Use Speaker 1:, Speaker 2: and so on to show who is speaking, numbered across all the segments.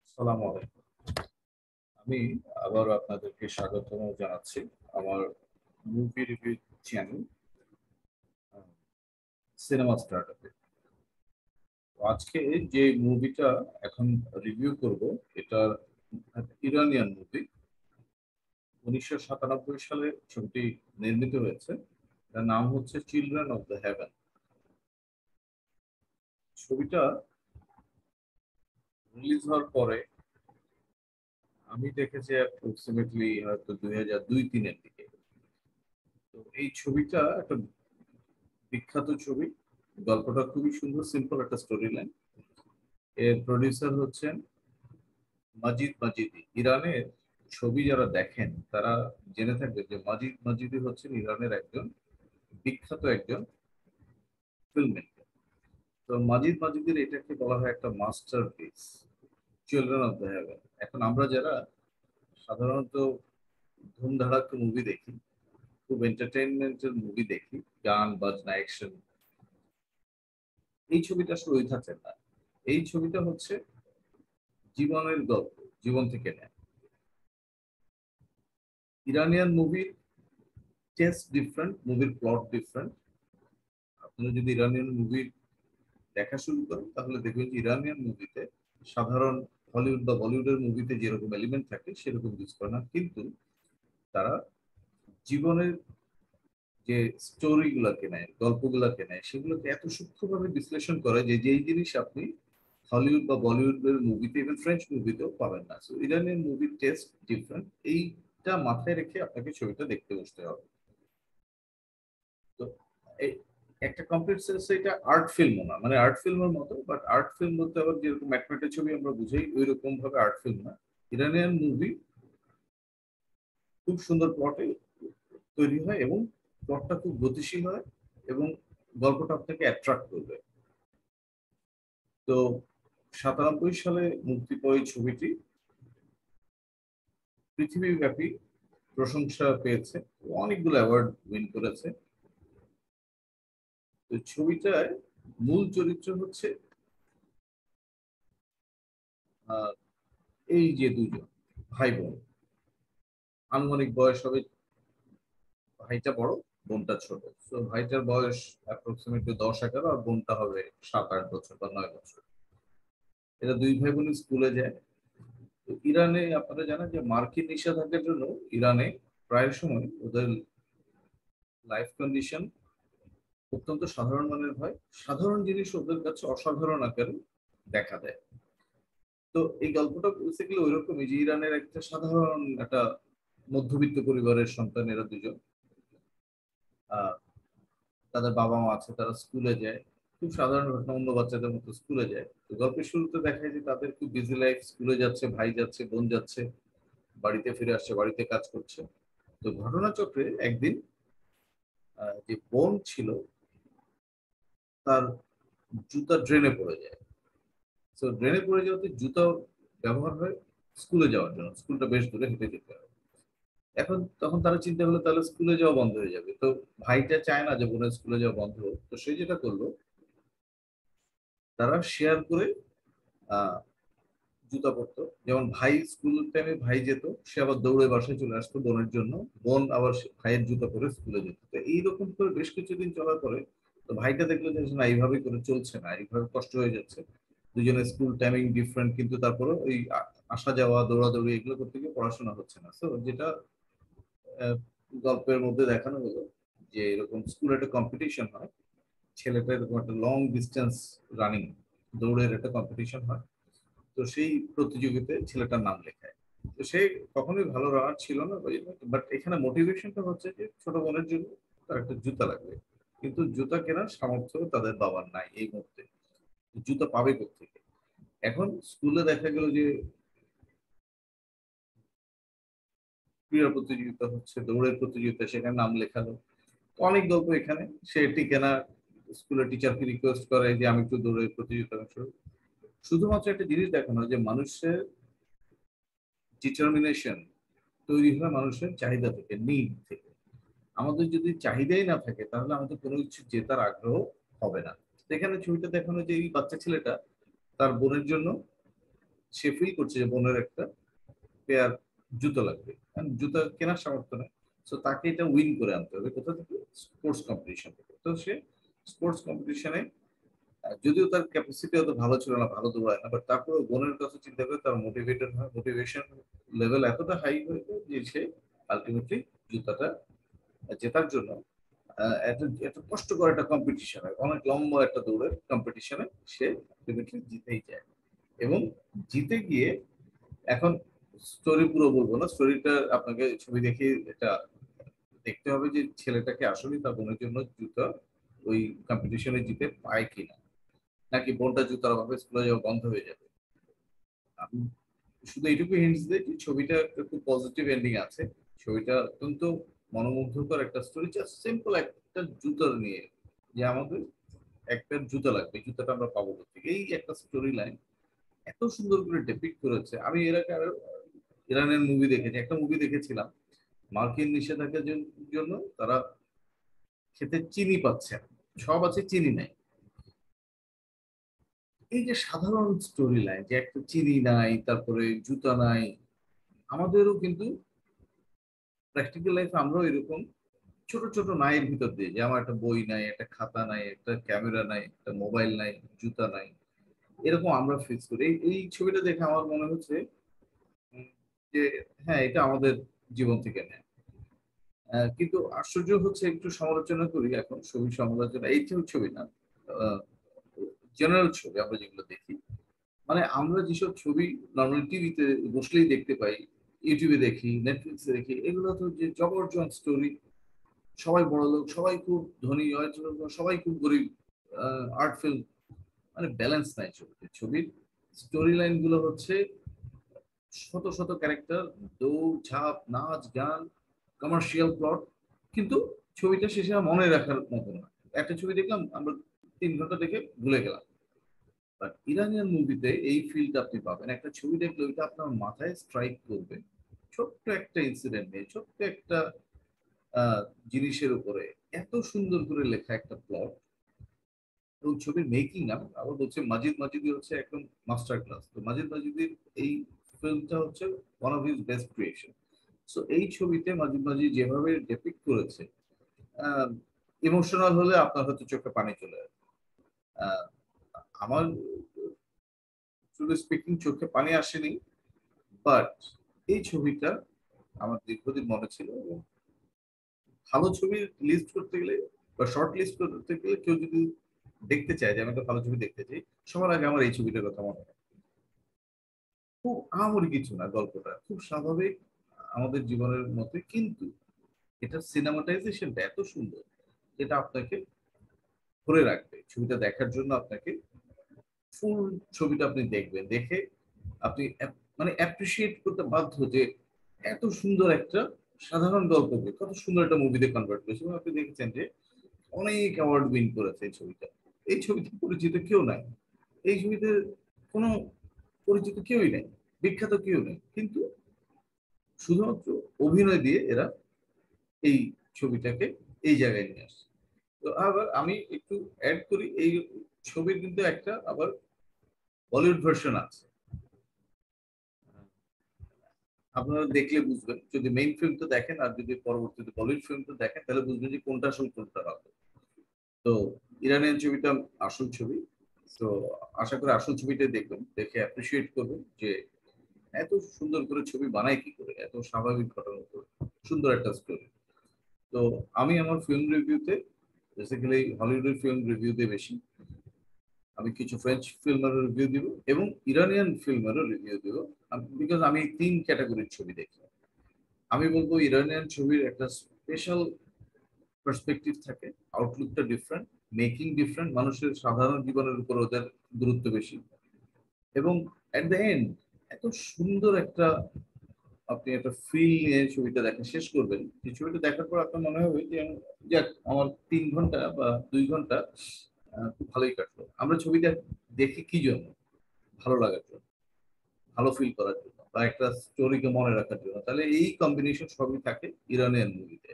Speaker 1: আসসালামু আলাইকুম। আমি আবার আপনাদেরকে স্বাগতম জানাচ্ছি আমার মুভি রিভিউ চ্যানেল সিনেমা স্টার্টারে। আজকে যে মুভিটা এখন রিভিউ করব এটা ইরানিয়ান মুভি। 1997 সালে ছবিটি নির্মিত হয়েছে। এটার নাম হচ্ছে চিলড্রেন অফ দ্য হেভেন। ছবিটা রিলিজ হওয়ার পরে আমি দেখেছি অ্যাপ্রক্সিমেটলি হয়তো 2002-03-এর দিকে। তো এই ছবিটা একটা বিখ্যাত ছবি। গল্পটা খুবই সুন্দর, সিম্পল একটা স্টোরি লাইন। এর প্রডিউসার হচ্ছেন মাজিদ মাজিদি। ইরানের ছবি যারা দেখেন তারা জেনে থাকবে যে মাজিদ মাজিদি হচ্ছেন ইরানের একজন বিখ্যাত একজন ফিল্ম মেকার। তো মাজিদ মাজিদের এটাকে বলা হয় একটা masterpiece, children of the heaven. এখন আমরা যারা সাধারণত ধুমধাড়াক্কা মুভি দেখি, খুব এন্টারটেইনমেন্টের মুভি দেখি, গান বাজনা অ্যাকশন, এই ছবিটা আসলে ওই ধাঁচের না। এই ছবিটা হচ্ছে জীবনের গল্প, জীবন থেকে নেয়। ইরানিয়ান মুভির টেস্ট ডিফারেন্ট, মুভির প্লট ডিফারেন্ট। আপনারা যদি ইরানিয়ান মুভি দেখা শুরু করেন তাহলে দেখবেন যে ইরানিয়ান মুভিতে সাধারণ হলিউড বা বলিউডের মুভিতে যেরকম এলিমেন্ট থাকে সেরকম ইউজ করে না, কিন্তু তারা জীবনের যে স্টোরি গুলাকে নেয়, গল্পগুলাকে নেয়, সেগুলোকে এত সূক্ষ্মভাবে বিশ্লেষণ করে যে যেই জিনিস আপনি হলিউড বা বলিউডের মুভিতে, ইভেন ফ্রেঞ্চ মুভিতেও পাবেন না। সো ইরানিয়ান মুভির টেস্ট ডিফারেন্ট, এইটা মাথায় রেখে আপনাকে ছবিটা দেখতে বসতে হবে। তো এই একটা কমপ্লিট সেন্স এটা আর্ট ফিল্মও না, মানে আর্ট ফিল্মের মতো, বাট আর্ট ফিল্ম বলতে আবার যেরকম ম্যাটমেটের ছবি আমরা বুঝাই ওই রকম ভাবে আর্ট ফিল্ম না। ইরানিয়ান মুভি খুব সুন্দর প্লটে তৈরি হয় এবং প্লটটা খুব গতিশীল হয় এবং গল্পটা আপনাকে অ্যাট্রাক্ট করবে। তো 97 সালে মুক্তি পাওয়া এই ছবিটি পৃথিবীব্যাপী প্রশংসা পেয়েছে, অনেকগুলো অ্যাওয়ার্ড উইন করেছে। তো ছবিটায় মূল চরিত্র হচ্ছে আহ, এই যে দুজন ভাই বোন, আনুমানিক বয়স হবে, ভাইটা বড় বোনটা ছোট। তো ভাইটার বয়স অ্যাপ্রক্সিমেটলি 10-11 আর বোনটা হবে 7-8 বছর বা 9 বছর। এরা দুই ভাই বোন স্কুলে যায়। তো ইরানে আপনারা জানেন যে মার্কিন নিষেধাজ্ঞার জন্য ইরানে প্রায় সময় ওদের লাইফ কন্ডিশন অত্যন্ত সাধারণ মানের হয়, সাধারণ জিনিস ওদের কাছে অসাধারণ আকারে দেখা দেয়। তো এই গল্পটা বেসিক্যালি ওই রকমই যে ইরানের একটা সাধারণ একটা মধ্যবিত্ত পরিবারের সন্তান এরা দুজন। আহ তাদের বাবা মা আছে, তারা স্কুলে যায়, খুব সাধারণ ঘটনা, অন্য বাচ্চাদের মতো স্কুলে যায়। তো গল্পের শুরুতে দেখায় যে তাদের খুব বিজি লাইফ, স্কুলে যাচ্ছে, ভাই যাচ্ছে, বোন যাচ্ছে, বাড়িতে ফিরে আসছে, বাড়িতে কাজ করছে। তো ঘটনাচক্রে একদিন যে বোন ছিল তার জুতা ড্রেনে পড়ে যায়। তো ড্রেনে পড়ে যাওয়াতে জুতা ব্যবহার হয় স্কুলে যাওয়ার জন্য, স্কুলটা বেশ দূরে, হেঁটে যেতে হয়। এখন তখন তারা চিন্তা করলো তাহলে স্কুলে যাওয়া বন্ধ হয়ে যাবে। তো ভাইটা চায় না যে বোনের স্কুলে যাওয়া বন্ধ হোক, তো সে যেটা করলো, তারা শেয়ার করে আহ জুতা পরতো। যেমন ভাই স্কুল টাইমে ভাই যেত, সে আবার দৌড়ে বাসায় চলে আসতো বোনের জন্য, বোন আবার ভাইয়ের জুতা পরে স্কুলে যেত। তো এইরকম করে বেশ কিছুদিন চলার পরে তো ভাইটা দেখলো যে না, এইভাবে করে চলছে না, এইভাবে কষ্ট হয়ে যাচ্ছে। দুজনের স্কুল টাইমিং ডিফারেন্ট, কিন্তু তারপরে ওই আসা যাওয়া দৌড়াদৌড়ি এগুলো করতে গিয়ে পড়াশোনা হচ্ছে না। তো যেটা আহ, গল্পের মধ্যে দেখানো হলো যে এরকম স্কুলে একটা কম্পিটিশন হয়, ছেলেটা এরকম একটা লং ডিস্টেন্স রানিং, দৌড়ের একটা কম্পিটিশন হয়। তো সেই প্রতিযোগিতায় ছেলেটার নাম লেখায়। তো সে কখনোই ভালো রানার ছিল না, বাট এখানে মোটিভেশনটা হচ্ছে যে ছোট বোনের জন্য তার একটা জুতা লাগবে, কিন্তু জুতা কেনার সামর্থ্য তাদের বাবার নাই এই মুহূর্তে। জুতা পাবে কোথেকে? এখন স্কুলে দেখা গেল যে ক্রীড়া প্রতিযোগিতা হচ্ছে, দৌড়ের প্রতিযোগিতা, সেখানে নাম লেখালো। তো অনেক গল্প এখানে। সে টিকে না, স্কুলের টিচারকে রিকোয়েস্ট করে যে আমি একটু দৌড়ের প্রতিযোগিতা অংশ। শুধুমাত্র একটা জিনিস দেখানো যে মানুষের ডিটারমিনেশন তৈরি হয় মানুষের চাহিদা থেকে, নিড থেকে। আমাদের যদি চাহিদাই না থাকে তাহলে আমাদের কোনো কিছু জেতার আগ্রহ হবে না। তো এখানে ছবিটা দেখানো যে এই বাচ্চা ছেলেটা তার বোনের জন্য সে ফিল করছে যে বোনের একটা পেয়ার জুতো লাগবে, জুতা কেনার সামর্থ্য নেই। তো তাকে এটা উইন করে আনতে হবে কোথা থেকে? স্পোর্টস কম্পিটিশন থেকে। তো সে স্পোর্টস কম্পিটিশনে, যদিও তার ক্যাপাসিটি অত ভালো ছিল না, ভালো দৌড়ায় না, বাট তারপরে বোনের কথা চিন্তা করে তার মোটিভেটেড হয়, মোটিভেশন লেভেল এতটা হাই হয়ে যায় যে সে আলটিমেটলি জুতাটা জেতার জন্য এত এত কষ্টকর একটা কম্পিটিশন হয়, অনেক লম্বা একটা দৌড়ের কম্পিটিশনে সে আলটিমেটলি জিতেই যায়। এবং জিতে গিয়ে, এখন স্টোরি পুরো বলবো না, স্টোরিটা আপনাকে ছবি দেখে এটা দেখতে হবে যে ছেলেটাকে আসলে তার বোনের জন্য জুতা ওই কম্পিটিশনে জিতে পায় কিনা, নাকি বোনটা জুতার অভাবে স্কুলে যাওয়া বন্ধ হয়ে যাবে। আমি শুধু এইটুকু হিন্টস দিই যে ছবিটা একটা খুব পজিটিভ এন্ডিং আছে। ছবিটা অত্যন্ত মনোমুগ্ধকর একটা স্টোরি, জাস্ট সিম্পল একটা জুতার নিয়ে, যে আমাদের একটা জুতা লাগবে, জুতাটা আমরা পাবো কোথেকে, এই একটা স্টোরি লাইন এত সুন্দর করে ডেপিক্ট করেছে। আমি এর আগে আরো ইরানের মুভি দেখেছি, একটা মুভি দেখেছিলাম মার্কিন নিষেধাজ্ঞার জন্য তারা খেতে চিনি পাচ্ছে না, সব আছে চিনি নাই। এই যে সাধারণ স্টোরি লাইন, যে একটা চিনি নাই, তারপরে জুতা নাই, আমাদেরও কিন্তু প্র্যাকটিক্যাল লাইফে আমরাও এরকম ছোট ছোট নাইয়ের ভিতর দিয়ে, যে আমার একটা বই নাই, একটা খাতা নাই, একটা ক্যামেরা নাই, একটা মোবাইল নাই, জুতা নাই, এরকম আমরা ফেস করি। এই ছবিটা দেখে আমার মনে হচ্ছে উম, যে হ্যাঁ, এটা আমাদের জীবন থেকে নেয়। কিন্তু আশ্চর্য হচ্ছে, একটু সমালোচনা করি এখন, ছবি সমালোচনা, এই ছবি না, জেনারেল ছবি আমরা যেগুলো দেখি, মানে আমরা যেসব ছবি নর্মালি টিভিতে বসলেই দেখতে পাই, ইউটিউবে দেখি, নেটফ্লিক্সে দেখি, এগুলো তো যে জবরদস্ত স্টোরি, সবাই বড় লোক, সবাই খুব ধনী, হয়তো সবাই খুব গরিব, আর্ট ফিল্ম, মানে ব্যালেন্স নাই ছবিতে। ছবির স্টোরি লাইন গুলো হচ্ছে শত শত ক্যারেক্টার, দৌড় ঝাঁপ, নাচ গান, কমার্শিয়াল প্লট, কিন্তু ছবিটা শেষে আর মনে রাখার মতো না। একটা ছবি দেখলাম আমরা 3 ঘন্টা দেখে ভুলে গেলাম। বাট ইরানিয়ান মুভিতে এই ফিলটা আপনি পাবেন, একটা ছবি দেখলে ওইটা আপনার মাথায় স্ট্রাইক করবে, ছোট্ট একটা ইনসিডেন্ট নিয়ে, ছোট্ট একটা আহ, জিনিসের উপরে এত সুন্দর করে লেখা একটা প্লট। এবং ছবির মেকিং আবার বলছে মাজিদ মাজিদি হচ্ছে একদম মাস্টার ক্লাস। তো মাজিদ মাজিদির এই ফিল্মটা হচ্ছে one of his best creation. So এই ছবিতে মাজিদ মাজিদ যেভাবে ডেপিক্ট করেছে, ইমোশনাল হলে আপনার হয়তো চোখে পানি চলে আসে। আহ, আমার স্পিকিং চোখে পানি আসেনি, বাট এই ছবিটা আমার দীর্ঘদিন মনে ছিল। এবং ভালো ছবির লিস্ট করতে গেলে বা শর্ট লিস্ট করতে গেলে, কেউ যদি দেখতে চায় যে আমি একটা ভালো ছবি দেখতে চাই, সবার আগে আমার এই ছবিটার কথা মনে হয়। খুব আহামরি কিছু না, গল্পটা খুব স্বাভাবিক আমাদের জীবনের মতো, কিন্তু এটা সিনেমাটাইজেশনটা এত সুন্দর, এটা আপনাকে ধরে রাখবে ছবিটা দেখার জন্য। আপনাকে ফুল ছবিটা আপনি দেখবেন, দেখে আপনি মানে অ্যাপ্রিসিয়েট করতে বাধ্য যে এত সুন্দর একটা সাধারণ গল্পকে কত সুন্দর একটা মুভিতে কনভার্ট করেছে। এবং আপনি দেখেছেন যে অনেক অ্যাওয়ার্ড উইন করেছে এই ছবিটা। এই ছবিতে পরিচিত কেউ নাই, এই ছবিতে কোনো পরিচিত কেউই নেই, বিখ্যাত কেউ নেই, কিন্তু শুধুমাত্র অভিনয় দিয়ে এরা এই ছবিটাকে এই জায়গায় নিয়ে আসছে। তো আবার আমি একটু অ্যাড করি, এই ছবির কিন্তু একটা আবার বলিউড ভার্সন আছে। আপনারা দেখলে বুঝবেন, যদি মেইন ফিল্মটা দেখেন আর যদি পরবর্তীতে বলিউড ফিল্মটা দেখেন, তাহলে বুঝবেন যে কোনটা আসল কোনটা হবে। তো ইরানিয়ান ছবিটা আসল ছবি। তো আশা করি আসল ছবিটা দেখবেন, দেখে অ্যাপ্রিসিয়েট করবেন যে এত সুন্দর করে ছবি বানায় কি করে, এত স্বাভাবিক ঘটনার উপর সুন্দর একটা স্টোরি। তো আমি আমার ফিল্ম রিভিউতে বেসিক্যালি হলিউডের ফিল্ম রিভিউতে বেশি, আমি কিছু ফ্রেঞ্চ ফিল্মেরও রিভিউ দিব এবং ইরানিয়ান ফিল্মেরও রিভিউ দিব, বিকজ আমি 3 ক্যাটাগরির ছবি দেখি। আমি বলবো ইরানিয়ান ছবির একটা স্পেশাল পার্সপেক্টিভ থাকে, আউটলুকটা ডিফারেন্ট, মেকিং ডিফারেন্ট, মানুষের সাধারণ জীবনের উপর ওদের গুরুত্ব বেশি। এবং এট দ্য এন্ড এত সুন্দর একটা, আপনি একটা ফিল নিয়ে ছবিটা দেখা শেষ করবেন, যে ছবিটা দেখার পর আপনার মনে হবে যে যাক, আমার 3 ঘন্টা বা 2 ঘন্টা খুব ভালোই কাটলো। আমরা ছবিটা দেখি কি জন্য? ভালো লাগার জন্য, ভালো ফিল করার জন্য, বা একটা স্টোরিকে মনে রাখার জন্য। তাহলে এই কম্বিনেশন সবই থাকে ইরানিয়ান মুভিতে।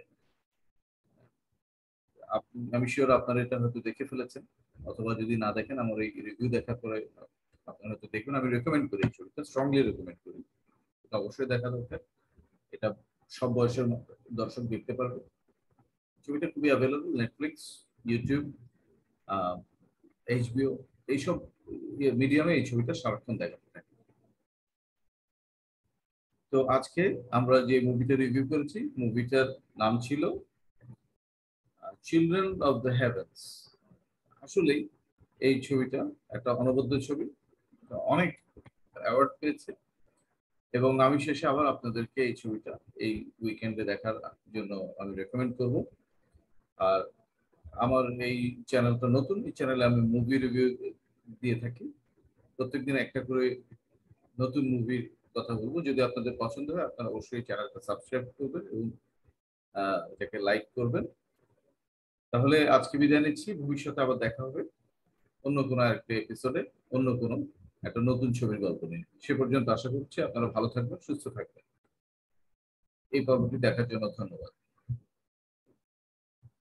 Speaker 1: আমি শিওর আপনারা এটা হয়তো দেখে ফেলেছেন, অথবা যদি না দেখেন আমার এই রিভিউ দেখার পরে আপনারা হয়তো দেখবেন, আমি রেকমেন্ড করি, ছবিটা স্ট্রংলি রেকমেন্ড করি, এটা অবশ্যই দেখা দরকার। এটা সব বয়সের দর্শক দেখতে পারবে। ছবিটা খুবই অ্যাভেলেবল নেটফ্লিক্স, ইউটিউব, এইচবিও, এইসব মিডিয়ামে এই ছবিটা সারাক্ষণ দেখাতে থাকে। তো আজকে আমরা যে মুভিটা রিভিউ করেছি, মুভিটার নাম ছিল চিলড্রেন অফ দ্য হেভেন্স। আসলেই এই ছবিটা একটা অনবদ্য ছবি, অনেক অ্যাওয়ার্ড পেয়েছে, এবং আমি শেষে আবার আপনাদেরকে এই ছবিটা এই উইকেন্ডে দেখার জন্য আমি রেকমেন্ড করব। আর আমার এই চ্যানেলটা নতুন, এই চ্যানেলে আমি মুভি রিভিউ দিয়ে থাকি, প্রত্যেকদিন একটা করে নতুন মুভির কথা বলবো। যদি আপনাদের পছন্দ হয় আপনারা অবশ্যই চ্যানেলটা সাবস্ক্রাইব করবেন এবং এটাকে লাইক করবেন। তাহলে আজকে বিদায় নিচ্ছি, ভবিষ্যতে আবার দেখা হবে অন্য কোনো একটা এপিসোডে, অন্য কোনো একটা নতুন ছবির গল্প নিয়ে। সে পর্যন্ত আশা করছি আপনারা ভালো থাকবেন, সুস্থ থাকবেন। এই পর্বটি দেখার জন্য ধন্যবাদ।